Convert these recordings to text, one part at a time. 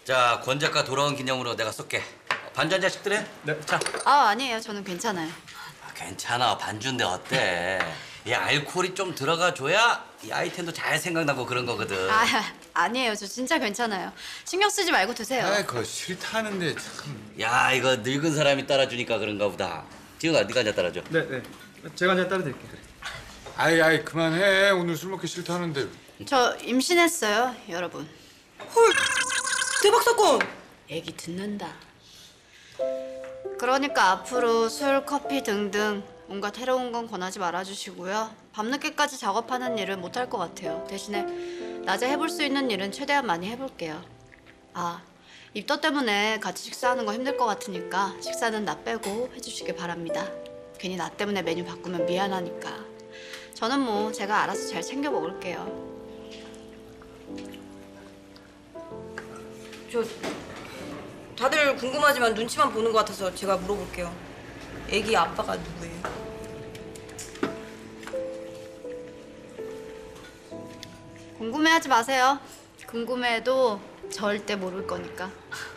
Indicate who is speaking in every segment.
Speaker 1: 자, 권 작가 돌아온 기념으로 내가 쏠게. 반주 한 잔씩 드래?
Speaker 2: 네.
Speaker 1: 자.
Speaker 3: 아니에요. 저는 괜찮아요.
Speaker 1: 괜찮아. 반주인데 어때? 이 알코올이 좀 들어가 줘야 이 아이템도 잘 생각나고 그런 거거든.
Speaker 3: 아니에요. 저 진짜 괜찮아요. 신경 쓰지 말고 드세요.
Speaker 2: 아, 그거 싫다는데 참.
Speaker 1: 야, 이거 늙은 사람이 따라주니까 그런가 보다. 지훈아, 네가 한 잔 따라줘.
Speaker 4: 네. 제가 한잔 따라 드릴게요.
Speaker 2: 아이 그만해. 오늘 술 먹기 싫다는데.
Speaker 3: 저 임신했어요, 여러분.
Speaker 5: 헐, 대박 사건!
Speaker 3: 얘기 듣는다. 그러니까 앞으로 술, 커피 등등 온갖 해로운 건 권하지 말아주시고요. 밤늦게까지 작업하는 일은 못할 것 같아요. 대신에 낮에 해볼 수 있는 일은 최대한 많이 해볼게요. 입덧 때문에 같이 식사하는 거 힘들 것 같으니까 식사는 나 빼고 해주시길 바랍니다. 괜히 나 때문에 메뉴 바꾸면 미안하니까. 저는 뭐 제가 알아서 잘 챙겨 먹을게요.
Speaker 5: 다들 궁금하지만 눈치만 보는 것 같아서 제가 물어볼게요. 애기 아빠가 누구예요?
Speaker 3: 궁금해하지 마세요. 궁금해도 절대 모를 거니까.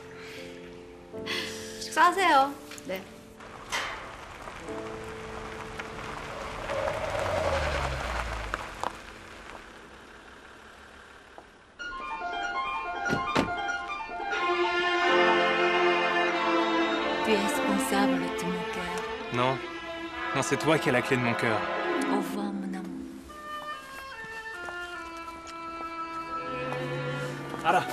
Speaker 3: 식사하세요. 네.
Speaker 6: Tu es responsable de mon cœur.
Speaker 4: Non. Non, c'est toi qui as la clé de mon cœur.
Speaker 6: Au revoir, mon amour.
Speaker 4: Ara.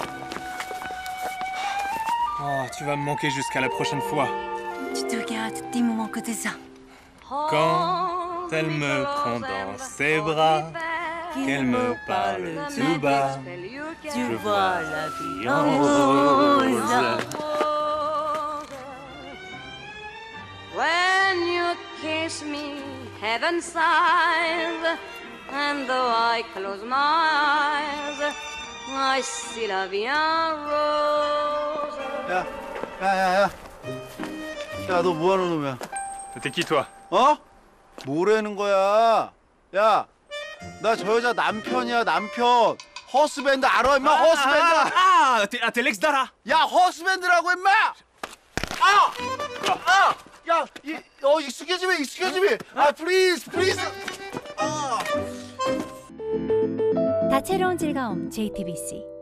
Speaker 4: Oh, tu vas me manquer jusqu'à la prochaine fois.
Speaker 6: Tu te regardes, dis me manque de ça.
Speaker 4: Quand elle me prend dans ses bras, qu'elle me parle tout bas,
Speaker 6: Tu vois la vie
Speaker 4: en
Speaker 6: en
Speaker 4: rose.
Speaker 6: rose.
Speaker 7: When you kiss me, heaven sighs, and though I close my eyes, I see la vie en rose.
Speaker 8: 야, 너 뭐하는 놈이야?
Speaker 4: T'es qui, toi?
Speaker 8: 어? 뭐라는 거야? 야, 나 저 여자 남편이야, 남편. 허스밴드 알아, 임마? 허스밴드.
Speaker 4: T'es l'ex d'Ara.
Speaker 8: 야, 허스밴드라고, 임마! 야, excuse me. please.
Speaker 9: 다채로운 즐거움 JTBC